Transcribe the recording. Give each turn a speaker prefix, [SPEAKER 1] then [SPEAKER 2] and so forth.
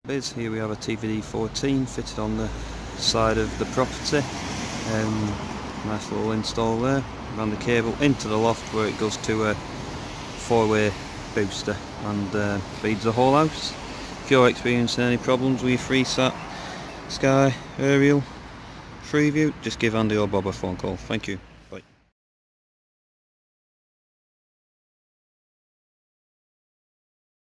[SPEAKER 1] Here we have a TVD14 fitted on the side of the property. Nice little install there. Ran the cable into the loft where it goes to a 4-way booster and feeds the whole house. If you're experiencing any problems with your FreeSat, Sky, Aerial, Freeview, just give Andy or Bob a phone call. Thank you.